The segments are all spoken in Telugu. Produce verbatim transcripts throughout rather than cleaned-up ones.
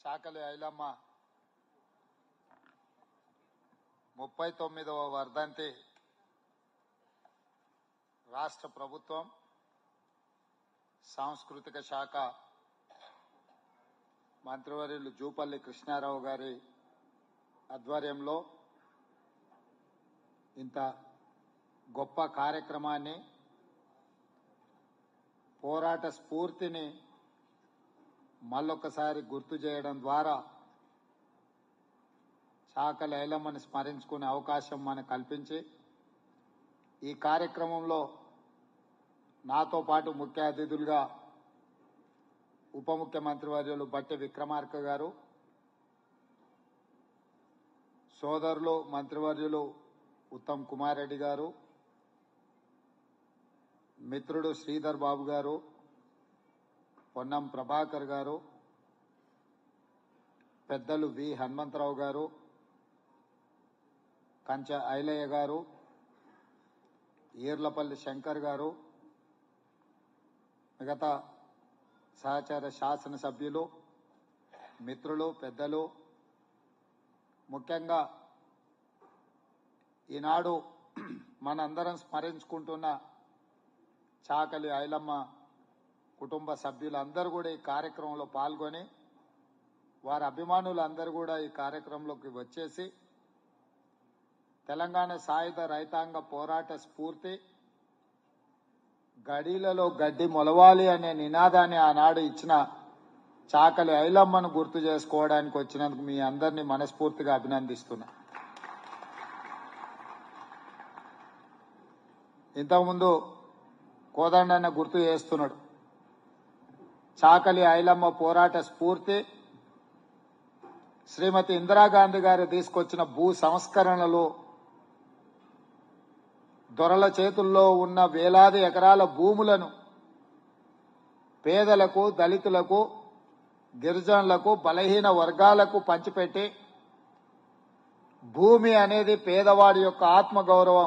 చాకలి ఐలమ్మ ముప్పై తొమ్మిదవ వర్ధంతి రాష్ట్ర ప్రభుత్వం సాంస్కృతిక శాఖ మంత్రివర్యులు జూపల్లి కృష్ణారావు గారి ఆధ్వర్యంలో ఇంత గొప్ప కార్యక్రమాన్ని పోరాట స్ఫూర్తిని మళ్ళొకసారి గుర్తు చేయడం ద్వారా చాకలి ఐలమ్మని స్మరించుకునే అవకాశం మనకు కల్పించి ఈ కార్యక్రమంలో నాతో పాటు ముఖ్య అతిథులుగా ఉప ముఖ్యమంత్రి వర్యులు బట్టి విక్రమార్క గారు, సోదరులు మంత్రివర్యులు ఉత్తమ్ కుమార్ రెడ్డి గారు, మిత్రుడు శ్రీధర్ బాబు గారు, పొన్నం ప్రభాకర్ గారు, పెద్దలు వి హనుమంతరావు గారు, కంచ ఐలయ్య గారు, ఈర్లపల్లి శంకర్ గారు, మిగతా సహచార శాసనసభ్యులు, మిత్రులు, పెద్దలు, ముఖ్యంగా ఈనాడు మనందరం స్మరించుకుంటున్న చాకలి ఐలమ్మ కుటుంబ సభ్యులందరూ కూడా ఈ కార్యక్రమంలో పాల్గొని వారి అభిమానులందరూ కూడా ఈ కార్యక్రమంలోకి వచ్చేసి తెలంగాణ సాయుధ రైతాంగ పోరాట స్ఫూర్తి గడీలలో గడ్డి మొలవాలి అనే నినాదాన్ని ఆనాడు ఇచ్చిన చాకలి ఐలమ్మను గుర్తు చేసుకోవడానికి వచ్చినందుకు మీ అందరినీ మనస్ఫూర్తిగా అభినందిస్తున్నా. ఇంతకుముందు కోదండన్న గుర్తు చేస్తున్నాడు, చాకలి ఐలమ్మ పోరాట స్ఫూర్తి శ్రీమతి ఇందిరాగాంధీ గారు తీసుకొచ్చిన భూ సంస్కరణలు దొరల చేతుల్లో ఉన్న వేలాది ఎకరాల భూములను పేదలకు, దళితులకు, గిరిజనులకు, బలహీన వర్గాలకు పంచిపెట్టి భూమి అనేది పేదవాడి యొక్క ఆత్మగౌరవం,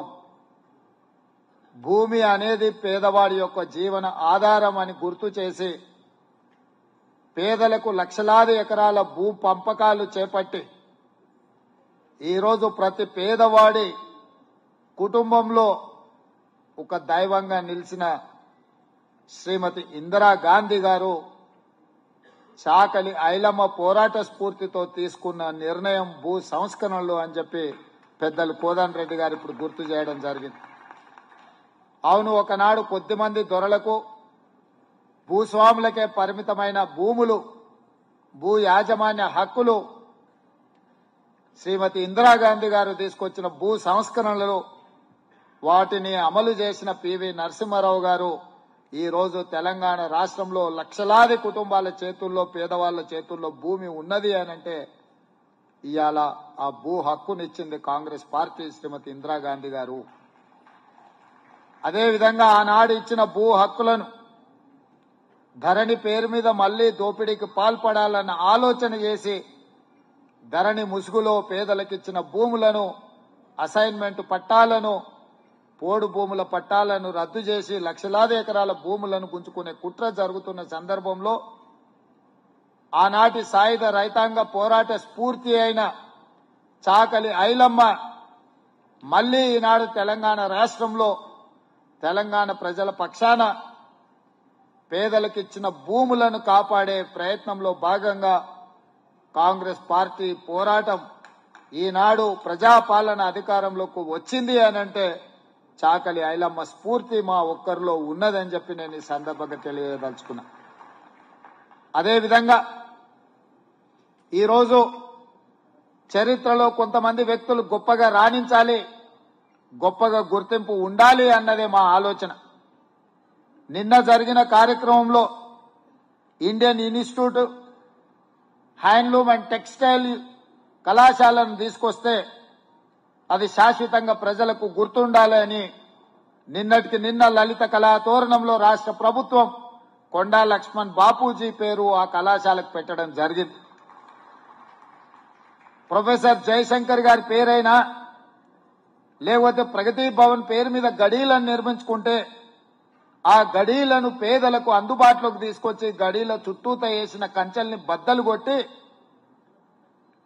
భూమి అనేది పేదవాడి యొక్క జీవన ఆధారం అని గుర్తు చేసి పేదలకు లక్షలాది ఎకరాల భూ పంపకాలు చేపట్టి ఈరోజు ప్రతి పేదవాడి కుటుంబంలో ఒక దైవంగా నిలిచిన శ్రీమతి ఇందిరాగాంధీ గారు చాకలి ఐలమ్మ పోరాట స్ఫూర్తితో తీసుకున్న నిర్ణయం భూ సంస్కరణలు అని చెప్పి పెద్దలు కోదండ రెడ్డి గారు ఇప్పుడు గుర్తు చేయడం జరిగింది. అవును, ఒకనాడు కొద్దిమంది దొరలకు, భూస్వాములకే పరిమితమైన భూములు, భూ యాజమాన్య హక్కులు శ్రీమతి ఇందిరాగాంధీ గారు తీసుకొచ్చిన భూ సంస్కరణలు వాటిని అమలు చేసిన పివి నరసింహారావు గారు ఈ రోజు తెలంగాణ రాష్ట్రంలో లక్షలాది కుటుంబాల చేతుల్లో, పేదవాళ్ల చేతుల్లో భూమి ఉన్నది అనంటే ఇవాళ ఆ భూ హక్కునిచ్చింది కాంగ్రెస్ పార్టీ, శ్రీమతి ఇందిరాగాంధీ గారు. అదేవిధంగా ఆనాడు ఇచ్చిన భూ హక్కులను ధరణి పేరు మీద మళ్లీ దోపిడీకి పాల్పడాలన్న ఆలోచన చేసి ధరణి ముసుగులో పేదలకిచ్చిన భూములను, అసైన్మెంట్ పట్టాలను, పోడు భూముల పట్టాలను రద్దు చేసి లక్షలాది ఎకరాల భూములను గుంజుకునే కుట్ర జరుగుతున్న సందర్భంలో ఆనాటి సాయుధ రైతాంగ పోరాట స్ఫూర్తి అయిన చాకలి ఐలమ్మ మళ్లీ ఈనాడు తెలంగాణ రాష్ట్రంలో తెలంగాణ ప్రజల పక్షాన పేదలకిచ్చిన భూములను కాపాడే ప్రయత్నంలో భాగంగా కాంగ్రెస్ పార్టీ పోరాటం ఈనాడు ప్రజాపాలన అధికారంలోకి వచ్చింది అనంటే చాకలి ఐలమ్మ స్ఫూర్తి మా ఒక్కరిలో ఉన్నదని చెప్పి నేను ఈ సందర్భంగా తెలియదలుచుకున్నా. అదేవిధంగా ఈరోజు చరిత్రలో కొంతమంది వ్యక్తులు గొప్పగా రాణించాలి, గొప్పగా గుర్తింపు ఉండాలి అన్నదే మా ఆలోచన. నిన్న జరిగిన కార్యక్రమంలో Indian institute handloom and textile కళాశాలను తీసుకొస్తే అది శాశ్వతంగా ప్రజలకు గుర్తుండాలి అని నిన్నటికి నిన్న లలిత కళా తోరణంలో రాష్ట్ర ప్రభుత్వం కొండా లక్ష్మణ్ బాపూజీ పేరు ఆ కళాశాలకు పెట్టడం జరిగింది. ప్రొఫెసర్ జయశంకర్ గారి పేరైనా లేకపోతే ప్రగతి భవన్ పేరు మీద గడీలను నిర్మించుకుంటే ఆ గడీలను పేదలకు అందుబాటులోకి తీసుకొచ్చి గడీల చుట్టూత వేసిన కంచెల్ని బద్దలు కొట్టి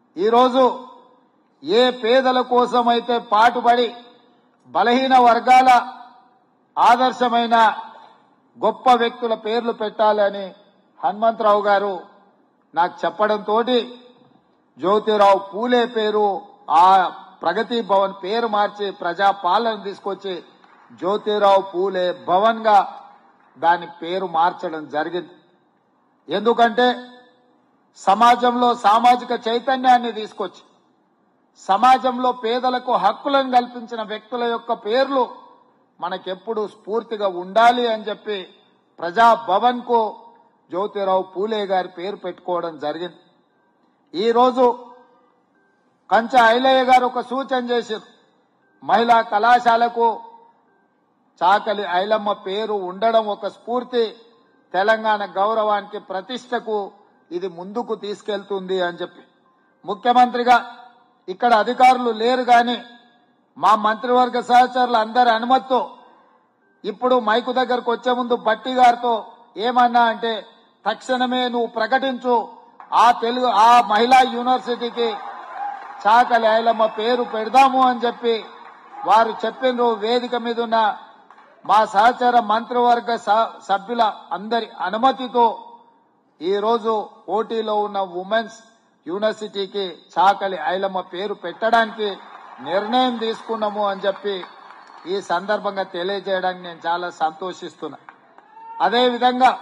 ఈరోజు ఏ పేదల కోసం అయితే పాటుపడి బలహీన వర్గాల ఆదర్శమైన గొప్ప వ్యక్తుల పేర్లు పెట్టాలని హనుమంతరావు గారు నాకు చెప్పడంతో జ్యోతిరావు పూలే పేరు ఆ ప్రగతి భవన్ పేరు మార్చి ప్రజాపాలన తీసుకొచ్చి జ్యోతిరావు పూలే భవన్ గా దాని పేరు మార్చడం జరిగింది. ఎందుకంటే సమాజంలో సామాజిక చైతన్యాన్ని తీసుకొచ్చి సమాజంలో పేదలకు హక్కులను కల్పించిన వ్యక్తుల యొక్క పేర్లు మనకెప్పుడు స్ఫూర్తిగా ఉండాలి అని చెప్పి ప్రజాభవన్ కు జ్యోతిరావు పూలే గారి పేరు పెట్టుకోవడం జరిగింది. ఈరోజు కంచ ఐలయ్య గారు ఒక సూచన చేశారు. మహిళా కళాశాలకు చాకలి ఐలమ్మ పేరు ఉండడం ఒక స్ఫూర్తి, తెలంగాణ గౌరవానికి ప్రతిష్టకు ఇది ముందుకు తీసుకెళ్తుంది అని చెప్పి ముఖ్యమంత్రిగా ఇక్కడ అధికారులు లేరు గాని మా మంత్రివర్గ సహచరులు అందరి అనుమతితో ఇప్పుడు మైకు దగ్గరకు వచ్చే ముందు బట్టి గారితో ఏమన్నా అంటే తక్షణమే నువ్వు ప్రకటించు, ఆ తెలుగు ఆ మహిళా యూనివర్సిటీకి చాకలి ఐలమ్మ పేరు పెడదాము అని చెప్పి వారు చెప్పిన వేదిక మీద ఉన్న మా సహచర మంత్రివర్గ సభ్యుల అందరి అనుమతితో ఈ రోజు పోటీలో ఉన్న ఉమెన్స్ యూనివర్సిటీకి చాకలి ఐలమ్మ పేరు పెట్టడానికి నిర్ణయం తీసుకున్నాము అని చెప్పి ఈ సందర్భంగా తెలియజేయడానికి నేను చాలా సంతోషిస్తున్నా. అదేవిధంగా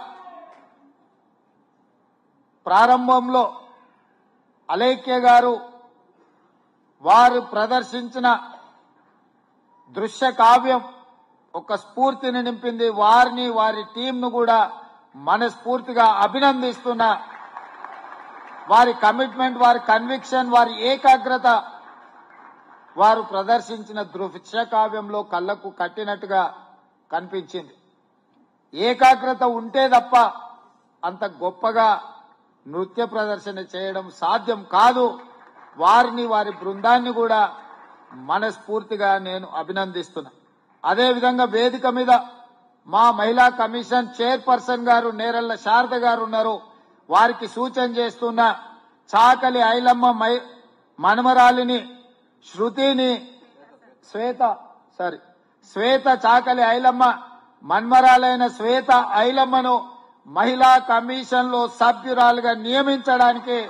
ప్రారంభంలో అలేఖ్య గారు వారు ప్రదర్శించిన దృశ్య కావ్యం ఒక స్ఫూర్తిని నింపింది. వారిని వారి టీంను కూడా మనస్ఫూర్తిగా అభినందిస్తున్నా. వారి కమిట్మెంట్, వారి కన్విక్షన్, వారి ఏకాగ్రత వారు ప్రదర్శించిన దృశ్య కావ్యంలో కళ్లకు కట్టినట్టుగా కనిపించింది. ఏకాగ్రత ఉంటే తప్ప అంత గొప్పగా నృత్య ప్రదర్శన చేయడం సాధ్యం కాదు. వారిని వారి బృందాన్ని కూడా మనస్ఫూర్తిగా నేను అభినందిస్తున్నా. అదేవిధంగా వేదిక మీద మా మహిళా కమిషన్ చైర్పర్సన్ గారు నేరెళ్ల శారద గారు ఉన్నారు. వారికి సూచన చేస్తున్న చాకలి ఐలమ్మ మనమరాలిని శృతిని శ్వేత సారీ శ్వేత చాకలి ఐలమ్మ మన్మరాలైన శ్వేత ఐలమ్మను మహిళా కమిషన్ లో సభ్యురాలుగా నియమించడానికి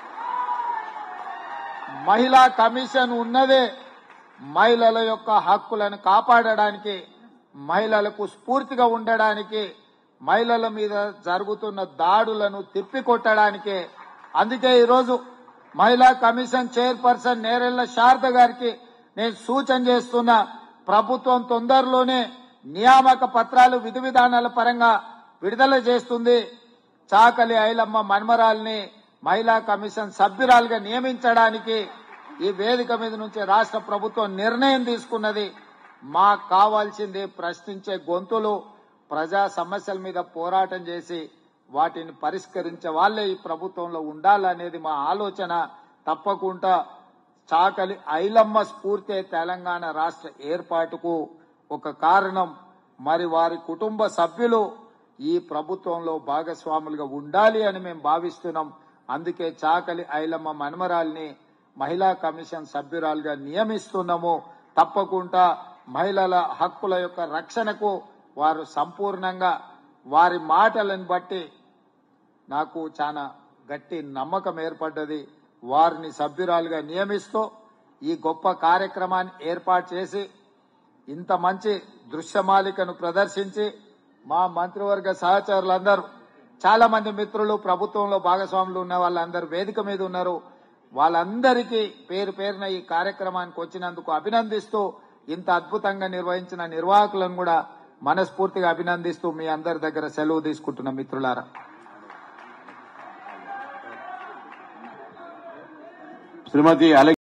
మహిళా కమిషన్ ఉన్నదే మహిళల యొక్క హక్కులను కాపాడడానికి, మహిళలకు స్ఫూర్తిగా ఉండడానికి, మహిళల మీద జరుగుతున్న దాడులను తిప్పికొట్టడానికి. అందుకే ఈరోజు మహిళా కమిషన్ చైర్పర్సన్ నేరెళ్ల శారద గారికి నేను సూచన చేస్తున్నా. ప్రభుత్వం తొందరలోనే నియామక పత్రాలు విధి విధానాల పరంగా విడుదల చేస్తుంది. చాకలి ఐలమ్మ మన్మరాల్ని మహిళా కమిషన్ సభ్యురాలుగా నియమించడానికి ఈ వేదిక మీద నుంచి రాష్ట్ర ప్రభుత్వం నిర్ణయం తీసుకున్నది. మాకు కావాల్సింది ప్రశ్నించే గొంతులు, ప్రజా సమస్యల మీద పోరాటం చేసి వాటిని పరిష్కరించే వాళ్లే ఈ ప్రభుత్వంలో ఉండాలనేది మా ఆలోచన. తప్పకుండా చాకలి ఐలమ్మ స్ఫూర్తి తెలంగాణ రాష్ట్ర ఏర్పాటుకు ఒక కారణం. మరి వారి కుటుంబ సభ్యులు ఈ ప్రభుత్వంలో భాగస్వాములుగా ఉండాలి అని మేము భావిస్తున్నాం. అందుకే చాకలి ఐలమ్మ మనమరాల్ని మహిళా కమిషన్ సభ్యురాలుగా నియమిస్తున్నాము. తప్పకుండా మహిళల హక్కుల యొక్క రక్షణకు వారు సంపూర్ణంగా వారి మాటలను బట్టి నాకు చాలా గట్టి నమ్మకం ఏర్పడ్డది. వారిని సభ్యురాలుగా నియమిస్తూ ఈ గొప్ప కార్యక్రమాన్ని ఏర్పాటు చేసి ఇంత మంచి దృశ్యమాలికను ప్రదర్శించి మా మంత్రివర్గ సహచరులందరూ చాలా మంది మిత్రులు ప్రభుత్వంలో భాగస్వాములు ఉన్న వాళ్ళందరూ వేదిక మీద ఉన్నారు. వాళ్ళందరికీ పేరు పేరున ఈ కార్యక్రమానికి వచ్చినందుకు అభినందిస్తూ ఇంత అద్భుతంగా నిర్వహించిన నిర్వాహకులను కూడా మనస్ఫూర్తిగా అభినందిస్తూ మీ అందరి దగ్గర సెలవు తీసుకుంటున్న మిత్రులారా. శ్రీమతి